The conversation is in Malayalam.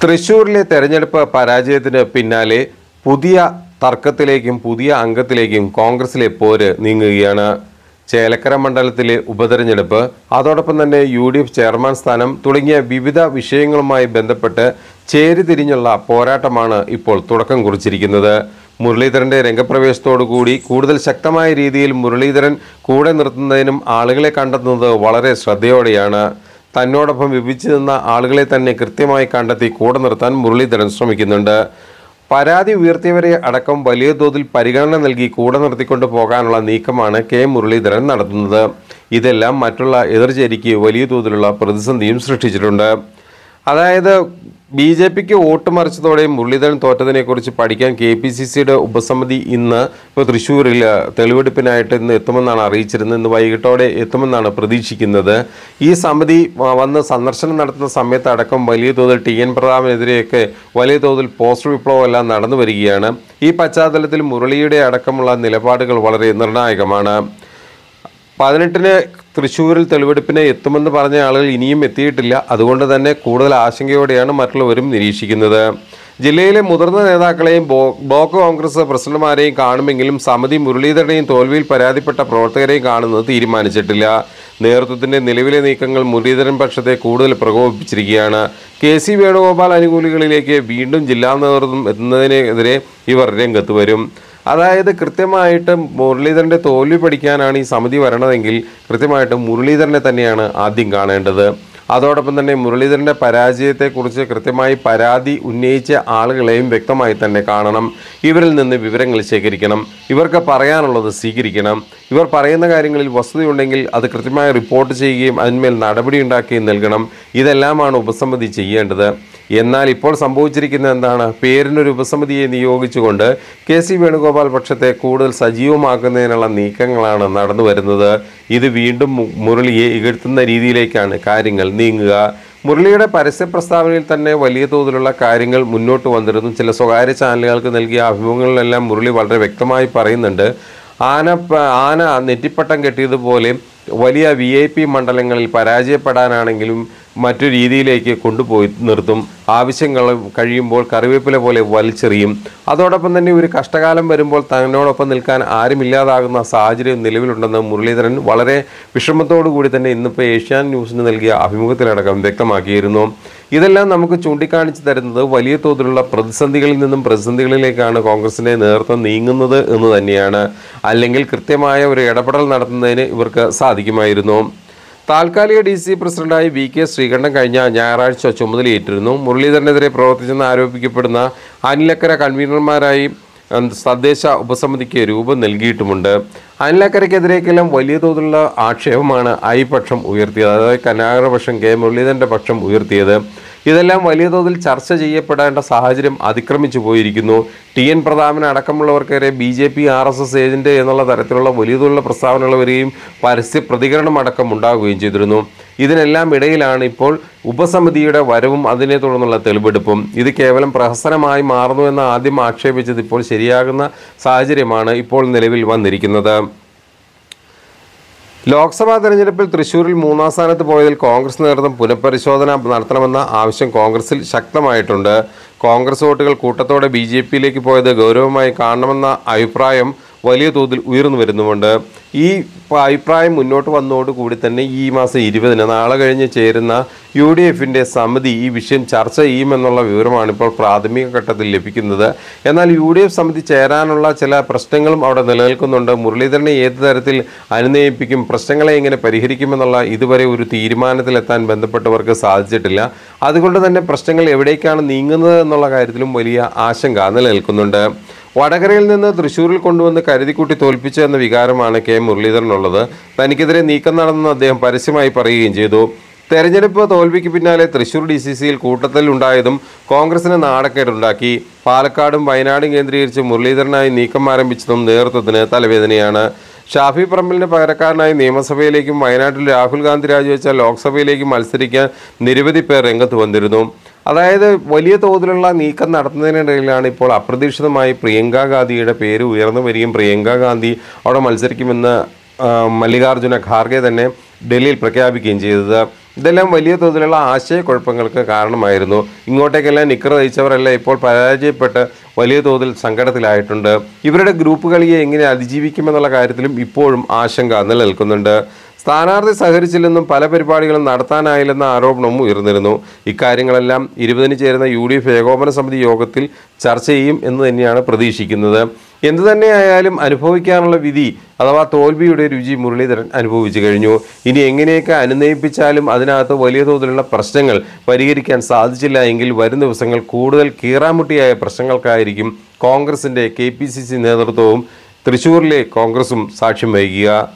തൃശ്ശൂരിലെ തെരഞ്ഞെടുപ്പ് പരാജയത്തിന് പിന്നാലെ പുതിയ തർക്കത്തിലേക്കും പുതിയ അംഗത്തിലേക്കും കോൺഗ്രസിലെ പോര് നീങ്ങുകയാണ്. ചേലക്കര മണ്ഡലത്തിലെ ഉപതെരഞ്ഞെടുപ്പ്, അതോടൊപ്പം തന്നെ UDF ചെയർമാൻ സ്ഥാനം തുടങ്ങിയ വിവിധ വിഷയങ്ങളുമായി ബന്ധപ്പെട്ട് ചേരിതിരിഞ്ഞുള്ള പോരാട്ടമാണ് ഇപ്പോൾ തുടക്കം കുറിച്ചിരിക്കുന്നത്. മുരളീധരന്റെ രംഗപ്രവേശത്തോടുകൂടി കൂടുതൽ ശക്തമായ രീതിയിൽ മുരളീധരൻ കൂടെ നിർത്തുന്നതിനും ആളുകളെ കണ്ടെത്തുന്നത് വളരെ ശ്രദ്ധയോടെയാണ്. തന്നോടൊപ്പം വിഭിച്ചു നിന്ന ആളുകളെ തന്നെ കൃത്യമായി കണ്ടെത്തി കൂടെ നിർത്താൻ മുരളീധരൻ ശ്രമിക്കുന്നുണ്ട്. പരാതി ഉയർത്തിയവരെ അടക്കം വലിയ തോതിൽ പരിഗണന നൽകി കൂടെ നിർത്തിക്കൊണ്ട് പോകാനുള്ള നീക്കമാണ് മുരളീധരൻ നടത്തുന്നത്. ഇതെല്ലാം മറ്റുള്ള എതിർചേരിക്ക് വലിയ തോതിലുള്ള പ്രതിസന്ധിയും സൃഷ്ടിച്ചിട്ടുണ്ട്. അതായത് BJPക്ക് വോട്ട് മറിച്ചതോടെ മുരളീധരൻ തോറ്റതിനെക്കുറിച്ച് പഠിക്കാൻ KPCCയുടെ ഉപസമിതി ഇന്ന് തൃശ്ശൂരിൽ തെളിവെടുപ്പിനായിട്ട് ഇന്ന് എത്തുമെന്നാണ് അറിയിച്ചിരുന്നത്. ഇന്ന് വൈകിട്ടോടെ എത്തുമെന്നാണ് പ്രതീക്ഷിക്കുന്നത്. ഈ സമിതി വന്ന് സന്ദർശനം നടത്തുന്ന സമയത്ത് അടക്കം വലിയ തോതിൽ TN പ്രതാപനെതിരെയൊക്കെ വലിയ തോതിൽ പോസ്റ്റർ വിപ്ലവം എല്ലാം നടന്നു വരികയാണ്. ഈ പശ്ചാത്തലത്തിൽ മുരളിയുടെ അടക്കമുള്ള നിലപാടുകൾ വളരെ നിർണായകമാണ്. 18-ന് തൃശ്ശൂരിൽ തെളിവെടുപ്പിന് എത്തുമെന്ന് പറഞ്ഞ ആളുകൾ ഇനിയും എത്തിയിട്ടില്ല. അതുകൊണ്ട് തന്നെ കൂടുതൽ ആശങ്കയോടെയാണ് മറ്റുള്ളവരും നിരീക്ഷിക്കുന്നത്. ജില്ലയിലെ മുതിർന്ന നേതാക്കളെയും ബ്ലോക്ക് കോൺഗ്രസ് പ്രസിഡന്റുമാരെയും കാണുമെങ്കിലും സമിതി മുരളീധരനെയും തോൽവിയിൽ പരാതിപ്പെട്ട പ്രവർത്തകരെയും കാണുന്നത് തീരുമാനിച്ചിട്ടില്ല. നേതൃത്വത്തിന്റെ നിലവിലെ നീക്കങ്ങൾ മുരളീധരൻ പക്ഷത്തെ കൂടുതൽ പ്രകോപിപ്പിച്ചിരിക്കുകയാണ്. KC വേണുഗോപാൽ അനുകൂലികളിലേക്ക് വീണ്ടും ജില്ലാ നേതൃത്വം എത്തുന്നതിനെതിരെ ഇവർ രംഗത്ത് വരും. അതായത് കൃത്യമായിട്ട് മുരളീധരൻ്റെ തോൽവി പഠിക്കാനാണ് ഈ സമിതി വരണതെങ്കിൽ കൃത്യമായിട്ട് മുരളീധരനെ തന്നെയാണ് ആദ്യം കാണേണ്ടത്. അതോടൊപ്പം തന്നെ മുരളീധരൻ്റെ പരാജയത്തെക്കുറിച്ച് കൃത്യമായി പരാതി ഉന്നയിച്ച ആളുകളെയും വ്യക്തമായി തന്നെ കാണണം. ഇവരിൽ നിന്ന് വിവരങ്ങൾ ശേഖരിക്കണം. ഇവർക്ക് പറയാനുള്ളത് സ്വീകരിക്കണം. ഇവർ പറയുന്ന കാര്യങ്ങളിൽ വസ്തുതയുണ്ടെങ്കിൽ അത് കൃത്യമായി റിപ്പോർട്ട് ചെയ്യുകയും അതിന്മേൽ നടപടി ഉണ്ടാക്കുകയും നൽകണം. ഇതെല്ലാമാണ് ഉപസമിതി ചെയ്യേണ്ടത്. എന്നാൽ ഇപ്പോൾ സംഭവിച്ചിരിക്കുന്നത് എന്താണ്? പേരിനൊരു ഉപസമിതിയെ നിയോഗിച്ചുകൊണ്ട് KC വേണുഗോപാൽ പക്ഷത്തെ കൂടുതൽ സജീവമാക്കുന്നതിനുള്ള നീക്കങ്ങളാണ് നടന്നു വരുന്നത്. ഇത് വീണ്ടും മുരളിയെ ഇകഴ്ത്തുന്ന രീതിയിലേക്കാണ് കാര്യങ്ങൾ നീങ്ങുക. മുരളിയുടെ പരസ്യ പ്രസ്താവനയിൽ തന്നെ വലിയ തോതിലുള്ള കാര്യങ്ങൾ മുന്നോട്ട് വന്നിരുന്നു. ചില സ്വകാര്യ ചാനലുകൾക്ക് നൽകിയ അഭിമുഖങ്ങളിലെല്ലാം മുരളി വളരെ വ്യക്തമായി പറയുന്നുണ്ട്. ആന നെറ്റിപ്പട്ടം കെട്ടിയതുപോലെ വലിയ VIP മണ്ഡലങ്ങളിൽ പരാജയപ്പെടാനാണെങ്കിലും മറ്റു രീതിയിലേക്ക് കൊണ്ടുപോയി നിർത്തും. ആവശ്യങ്ങൾ കഴിയുമ്പോൾ കറിവേപ്പില പോലെ വലിച്ചെറിയും. അതോടൊപ്പം തന്നെ ഒരു കഷ്ടകാലം വരുമ്പോൾ തന്നോടൊപ്പം നിൽക്കാൻ ആരുമില്ലാതാകുന്ന സാഹചര്യം നിലവിലുണ്ടെന്ന് മുരളീധരൻ വളരെ വിഷമത്തോടു കൂടി തന്നെ ഇന്നിപ്പോൾ ഏഷ്യാനെറ്റ് ന്യൂസിന് നൽകിയ അഭിമുഖത്തിലടക്കം വ്യക്തമാക്കിയിരുന്നു. ഇതെല്ലാം നമുക്ക് ചൂണ്ടിക്കാണിച്ചു തരുന്നത് വലിയ തോതിലുള്ള പ്രതിസന്ധികളിൽ നിന്നും പ്രതിസന്ധികളിലേക്കാണ് കോൺഗ്രസിൻ്റെ നേതൃത്വം നീങ്ങുന്നത് എന്ന് തന്നെയാണ്. അല്ലെങ്കിൽ കൃത്യമായ ഒരു ഇടപെടൽ നടത്തുന്നതിന് ഇവർക്ക് സാധിക്കുമായിരുന്നു. താൽക്കാലിക DC പ്രസിഡന്റായി VK ശ്രീകണ്ഠൻ കഴിഞ്ഞ ഞായറാഴ്ച ചുമതലയേറ്റിരുന്നു. മുരളീധരനെതിരെ പ്രവർത്തിച്ചെന്ന് ആരോപിക്കപ്പെടുന്ന അനിലക്കര കൺവീനർമാരായി തദ്ദേശ ഉപസമിതിക്ക് രൂപം നൽകിയിട്ടുമുണ്ട്. അനിലക്കരയ്ക്കെതിരേക്കെല്ലാം വലിയ തോതിലുള്ള ആക്ഷേപമാണ് പക്ഷം ഉയർത്തിയത്. അതായത് കരുണാകരപക്ഷം മുരളീധരൻ്റെ പക്ഷം ഉയർത്തിയത്. ഇതെല്ലാം വലിയ തോതിൽ ചർച്ച ചെയ്യപ്പെടേണ്ട സാഹചര്യം അതിക്രമിച്ചു പോയിരിക്കുന്നു. TN പ്രതാപൻ അടക്കമുള്ളവർക്കെതിരെ BJP RSS ഏജന്റ് എന്നുള്ള തരത്തിലുള്ള വലിയ തോതിലുള്ള പ്രസ്താവനകൾ വരികയും പരസ്യ പ്രതികരണം അടക്കം ഉണ്ടാകുകയും ചെയ്തിരുന്നു. ഇതിനെല്ലാം ഇടയിലാണ് ഇപ്പോൾ ഉപസമിതിയുടെ വരവും അതിനെ തുടർന്നുള്ള തെളിവെടുപ്പും. ഇത് കേവലം പ്രഹസനമായി മാറുന്നുവെന്ന് ആദ്യം ആക്ഷേപിച്ചത് ഇപ്പോൾ ശരിയാകുന്ന സാഹചര്യമാണ് ഇപ്പോൾ നിലവിൽ വന്നിരിക്കുന്നത്. ലോക്സഭാ തെരഞ്ഞെടുപ്പിൽ തൃശ്ശൂരിൽ 3-ാം സ്ഥാനത്ത് പോയതിൽ കോൺഗ്രസ് നേതൃത്വം പുനഃപരിശോധന നടത്തണമെന്ന ആവശ്യം കോൺഗ്രസിൽ ശക്തമായിട്ടുണ്ട്. കോൺഗ്രസ് വോട്ടുകൾ കൂട്ടത്തോടെ BJPയിലേക്ക് പോയത് ഗൗരവമായി കാണണമെന്ന അഭിപ്രായം വലിയ തോതിൽ ഉയർന്നു വരുന്നുമുണ്ട്. ഈ അഭിപ്രായം മുന്നോട്ട് വന്നതോടുകൂടി തന്നെ ഈ മാസം 20-ന് നാളെ കഴിഞ്ഞ് ചേരുന്ന UDFൻ്റെ സമിതി ഈ വിഷയം ചർച്ച ചെയ്യുമെന്നുള്ള വിവരമാണ് ഇപ്പോൾ പ്രാഥമിക ഘട്ടത്തിൽ ലഭിക്കുന്നത്. എന്നാൽ UDF സമിതി ചേരാനുള്ള ചില പ്രശ്നങ്ങളും അവിടെ നിലനിൽക്കുന്നുണ്ട്. മുരളീധരനെ ഏത് തരത്തിൽ അനുനയിപ്പിക്കും, പ്രശ്നങ്ങളെ എങ്ങനെ പരിഹരിക്കുമെന്നുള്ള ഇതുവരെ ഒരു തീരുമാനത്തിലെത്താൻ ബന്ധപ്പെട്ടവർക്ക് സാധിച്ചിട്ടില്ല. അതുകൊണ്ട് തന്നെ പ്രശ്നങ്ങൾ എവിടേക്കാണ് നീങ്ങുന്നത് എന്നുള്ള കാര്യത്തിലും വലിയ ആശങ്ക നിലനിൽക്കുന്നുണ്ട്. വടകരയിൽ നിന്ന് തൃശ്ശൂരിൽ കൊണ്ടുവന്ന് കരുതിക്കൂട്ടി തോൽപ്പിച്ചു എന്ന വികാരമാണ് മുരളീധരനുള്ളത്. തനിക്കെതിരെ നീക്കം നടന്നെന്ന് അദ്ദേഹം പരസ്യമായി പറയുകയും ചെയ്തു. തെരഞ്ഞെടുപ്പ് തോൽവിക്ക് പിന്നാലെ തൃശ്ശൂർ DCCയിൽ കൂട്ടത്തിൽ ഉണ്ടായതും കോൺഗ്രസിന് നാണക്കേടുണ്ടാക്കി. പാലക്കാടും വയനാടും കേന്ദ്രീകരിച്ച് മുരളീധരനായി നീക്കം ആരംഭിച്ചതും നേതൃത്വത്തിന് തലവേദനയാണ്. ഷാഫി പറമ്പലിന്റെ പകരക്കാരനായി നിയമസഭയിലേക്കും വയനാട്ടിൽ രാഹുൽ ഗാന്ധി രാജിവെച്ച ലോക്സഭയിലേക്കും മത്സരിക്കാൻ നിരവധി പേർ രംഗത്ത് വന്നിരുന്നു. അതായത് വലിയ തോതിലുള്ള നീക്കം നടത്തുന്നതിനിടയിലാണ് ഇപ്പോൾ അപ്രതീക്ഷിതമായി പ്രിയങ്ക ഗാന്ധിയുടെ പേര് ഉയർന്നു വരികയും പ്രിയങ്ക ഗാന്ധി അവിടെ മത്സരിക്കുമെന്ന് മല്ലികാർജുന ഖാർഗെ തന്നെ ഡൽഹിയിൽ പ്രഖ്യാപിക്കുകയും ചെയ്തത്. ഇതെല്ലാം വലിയ തോതിലുള്ള ആശയക്കുഴപ്പങ്ങൾക്ക് കാരണമായിരുന്നു. ഇങ്ങോട്ടേക്കെല്ലാം നിക്കർ തയ്ച്ചവരെല്ലാം ഇപ്പോൾ പരാജയപ്പെട്ട് വലിയ തോതിൽ സങ്കടത്തിലായിട്ടുണ്ട്. ഇവരുടെ ഗ്രൂപ്പ് കളിയെ എങ്ങനെ അതിജീവിക്കുമെന്നുള്ള കാര്യത്തിലും ഇപ്പോഴും ആശങ്ക നിലനിൽക്കുന്നുണ്ട്. സ്ഥാനാർത്ഥി സഹകരിച്ചില്ലെന്നും പല പരിപാടികളും നടത്താനായില്ലെന്ന ആരോപണവും ഉയർന്നിരുന്നു. ഇക്കാര്യങ്ങളെല്ലാം 20-ന് ചേരുന്ന UDF ഏകോപന സമിതി യോഗത്തിൽ ചർച്ച ചെയ്യും എന്ന് തന്നെയാണ് പ്രതീക്ഷിക്കുന്നത്. എന്തുതന്നെയായാലും അനുഭവിക്കാനുള്ള വിധി അഥവാ തോൽവിയുടെ രുചി മുരളീധരൻ അനുഭവിച്ചു കഴിഞ്ഞു. ഇനി എങ്ങനെയൊക്കെ അനുനയിപ്പിച്ചാലും അതിനകത്ത് വലിയ തോതിലുള്ള പ്രശ്നങ്ങൾ പരിഹരിക്കാൻ സാധിച്ചില്ല എങ്കിൽ വരും ദിവസങ്ങൾ കൂടുതൽ കീറാമുട്ടിയായ പ്രശ്നങ്ങൾക്കായിരിക്കും കോൺഗ്രസിൻ്റെ KPCC നേതൃത്വവും തൃശ്ശൂരിലെ കോൺഗ്രസും സാക്ഷ്യം വഹിക്കുക.